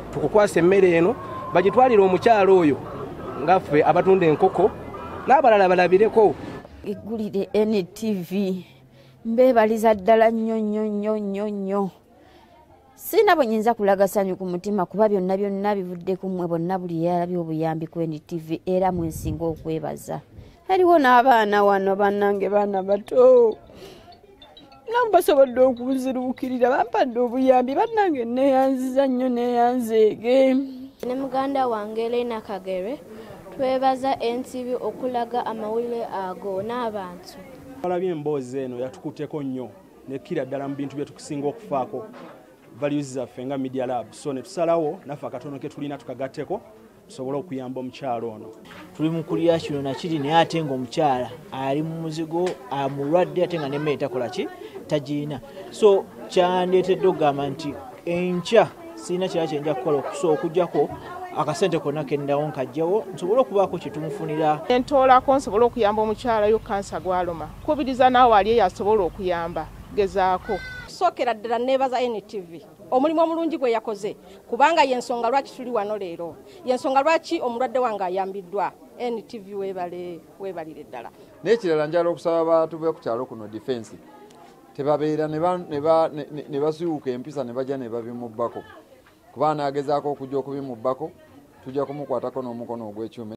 tukukwasa emmere eno bagitwalire omukyalo oyo ngaffe abatunda enkoko n'abalala balabireko. Eggulire NTV mbebaliza ddala nnyo. Sina bwe nyinza kulaga ssanyu ku mutima kuba byonna bivudde ku mmwe bonna buli yalabye obuyambi ku NTV era mwensinga okwebaza. Haliwo n'abaana wano bannange baana bato nabo basobodde okunziruukirira bampadde obuyambi bannange neeyanziza nnyo neeyanzeege. Ne muganda wange Elena Kagere twebaza NTV okulaga amawulire ago n'abantu. Balabye emboozi eno yatukutteko nnyo nekkira ddala mu bintu bye tukusinga okufaako values zaffe nga Media Lab. So ne tusalawo naffe akatono ke tulina tukagatteko tusobole okuyamba omukyalo ono. Tuli mu kulya kino nakiri naye ate ng'omukyala ali mu muzigo amulwadde ate nga n'emmere takola ki tagirina. So kyandeetedde okugamba nti enkya sirina kirala kye nja kukola okusobola okuggyako akasente konna kendawo nkajjawo nsobole okubaako kye tumufunira. Entoolako nsobole okuyamba omukyala yo kansa gwaluma. Kubiriza naawe ali yasobola okuyamba gezaako. Sookera ddala neebaza NTV omulimu omulungi gwe yakoze kubanga yensonga lwaki tuli wano leero, yensonga lwaki omulwadde wange ayambiddwa. NTV weebalire ddala. N'ekirala njala okusaba abantu be ku kyalo kuno defense tebabeera ne basiwuka empisa ne bajja ne babimubbako kuba anaagezaako okujja okubimubbako tujja kumukwatako n'omukono ogw'ekyuma.